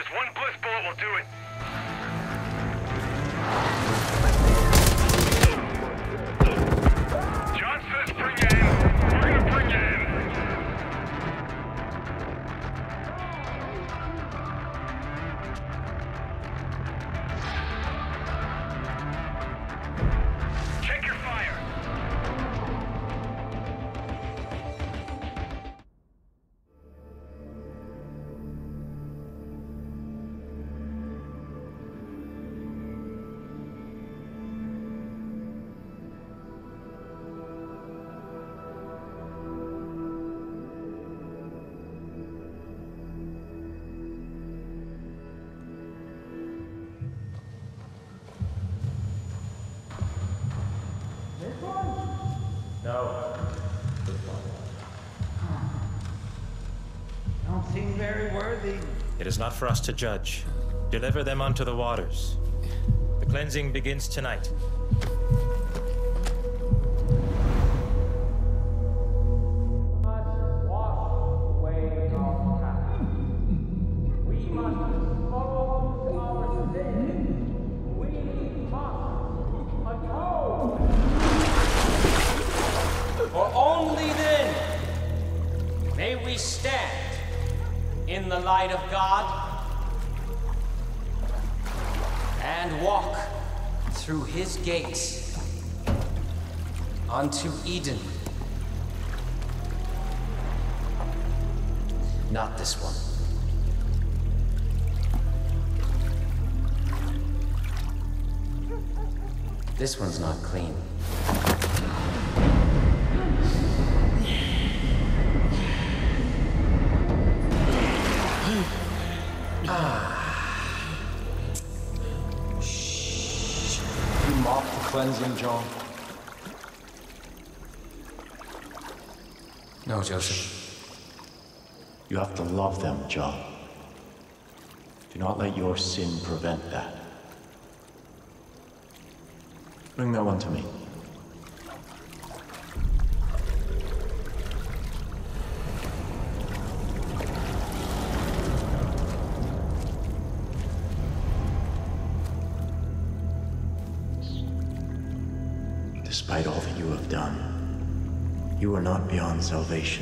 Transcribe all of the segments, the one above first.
Just one bliss bullet will do it. John says bring you in. We're gonna bring you in. Check your fire. No. This one. Don't seem very worthy. It is not for us to judge. Deliver them unto the waters. The cleansing begins tonight. For only then may we stand in the light of God and walk through his gates unto Eden. Not this one. This one's not clean. You mock the cleansing, John? No, Joseph. You have to love them, John. Do not let your sin prevent that. Bring that one to me. Despite all that you have done, you are not beyond salvation.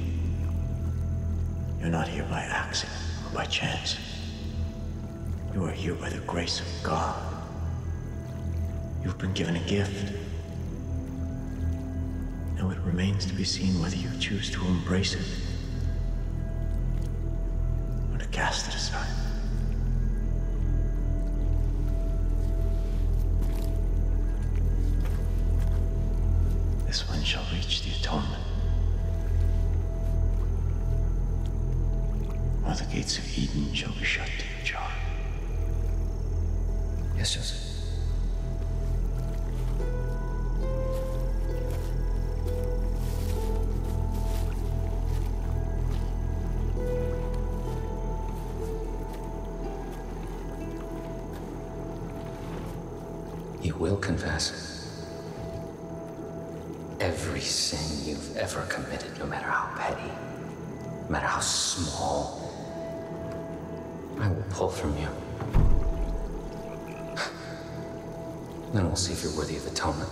You're not here by accident or by chance. You are here by the grace of God. You've been given a gift. Now it remains to be seen whether you choose to embrace it or to cast it aside. This one shall reach the atonement. While the gates of Eden shall be shut to you, John. Yes, Joseph. You will confess every sin you've ever committed, no matter how petty, no matter how small. I will pull from you. Then we'll see if you're worthy of atonement.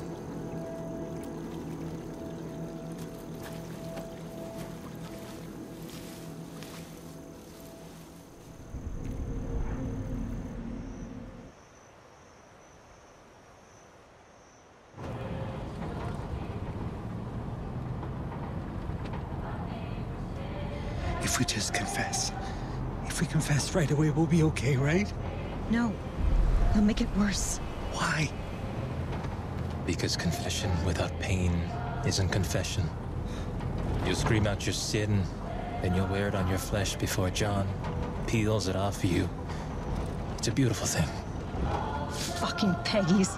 If we just confess. If we confess right away, we'll be okay, right? No. They'll make it worse. Why? Because confession without pain isn't confession. You'll scream out your sin, then you'll wear it on your flesh before John peels it off of you. It's a beautiful thing. Fucking Peggies.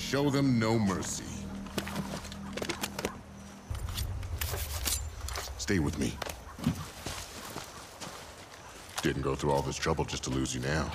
show them no mercy. Stay with me. Didn't go through all this trouble just to lose you now.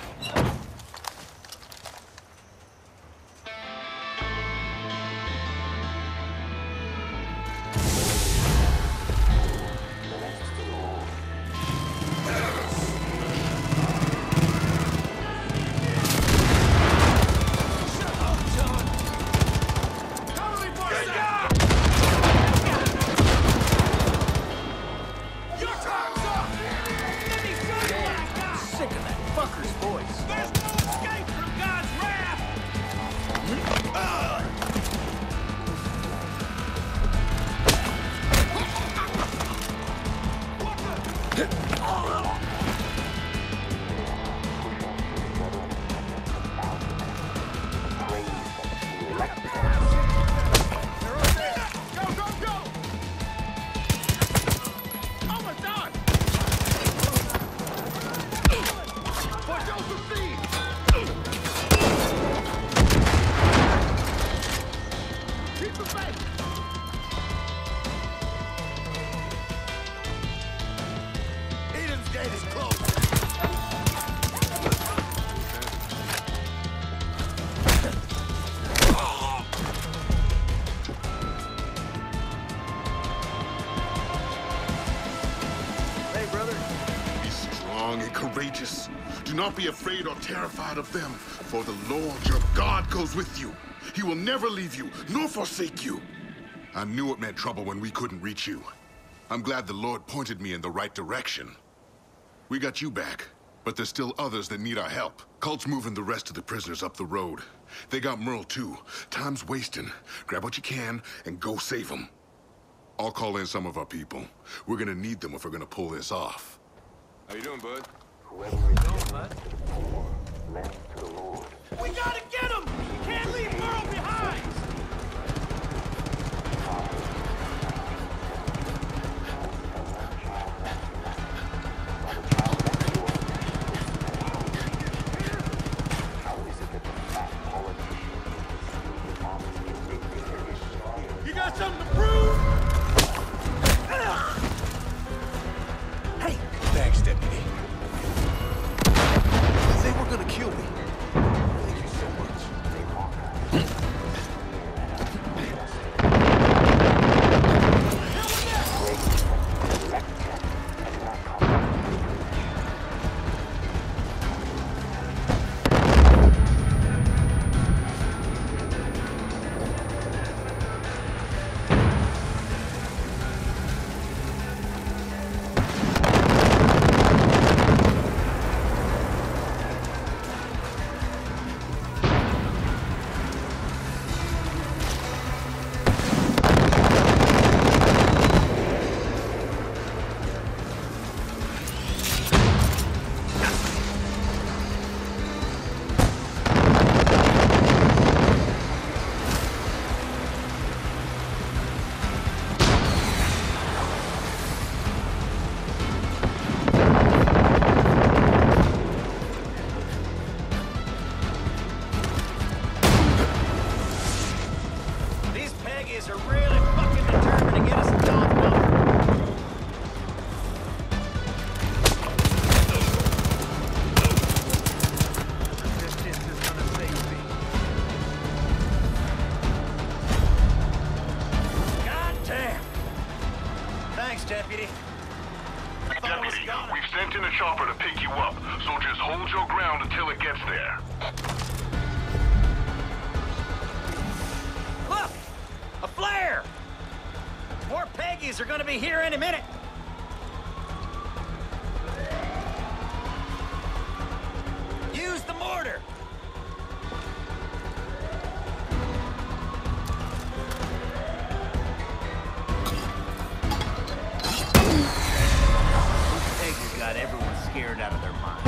Courageous. Do not be afraid or terrified of them, for the Lord your God goes with you. He will never leave you, nor forsake you. I knew it meant trouble when we couldn't reach you. I'm glad the Lord pointed me in the right direction. We got you back, but there's still others that need our help. Cult's moving the rest of the prisoners up the road. They got Merle too. Time's wasting. Grab what you can and go save them. I'll call in some of our people. We're gonna need them if we're gonna pull this off. How you doing, bud? We gotta get him! Can't leave Merle behind! You got something to prove? Hey! Thanks, Deputy. They were gonna kill me. Thank you so much. Deputy. Deputy, we've sent in a chopper to pick you up, so just hold your ground until it gets there. Look! A flare! More Peggies are gonna be here any minute. Use the mortar! Peggy's got everyone scared out of their minds.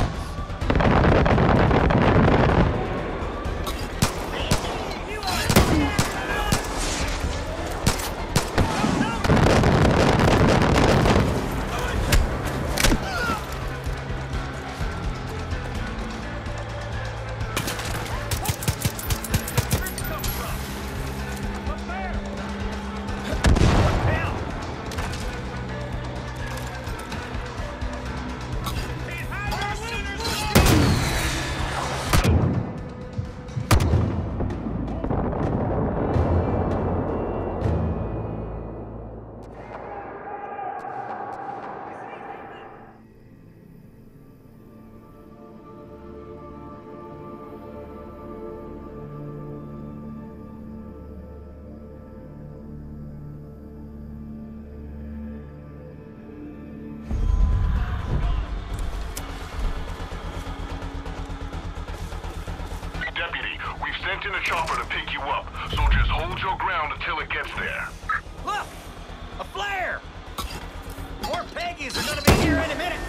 sent in a chopper to pick you up, so just hold your ground until it gets there. Look! A flare! More Peggies are gonna be here any minute!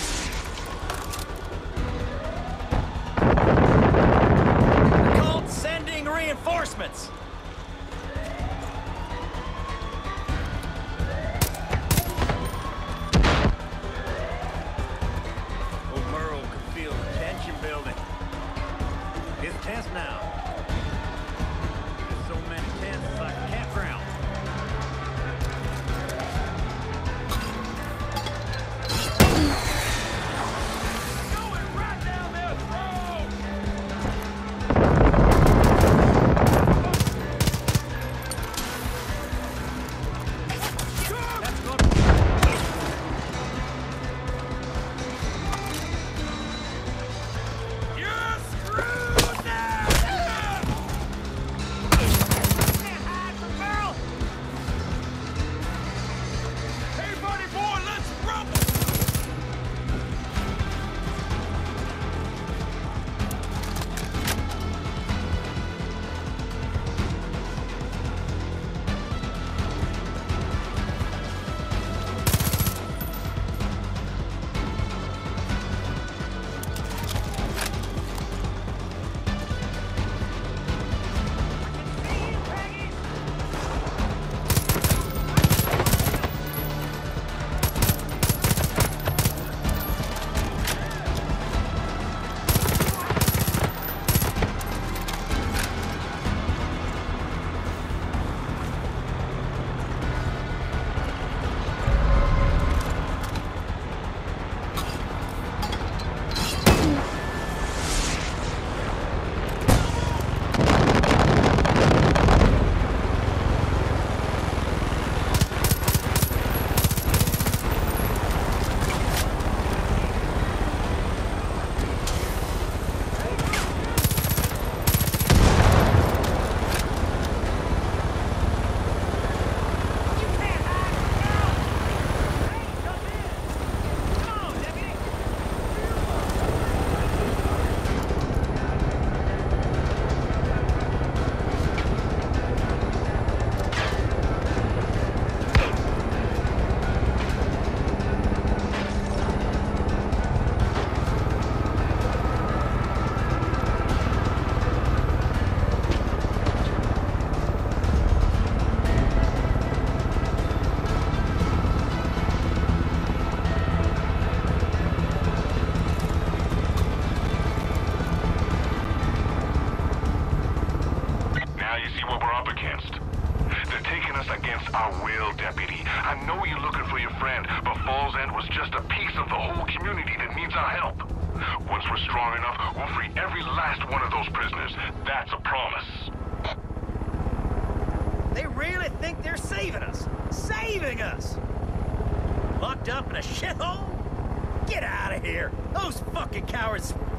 The cult's sending reinforcements! Old Merle could feel the tension building. It's tense now. There's so many tents, it's like a campground. Going right down their throat! That's good. You're screwed now! Can't hide from Merle! Hey, buddy boy, let's rumble! You can't hide from Merle! Hey, come in! Come on, deputy! Now you see what we're up against. They're taking us against our will, Deputy. I know you're looking for your friend, but Falls End was just a piece of the whole community that needs our help. Once we're strong enough, we'll free every last one of those prisoners. That's a promise. They really think they're saving us? Saving us! Locked up in a shithole? Get out of here! Those fucking cowards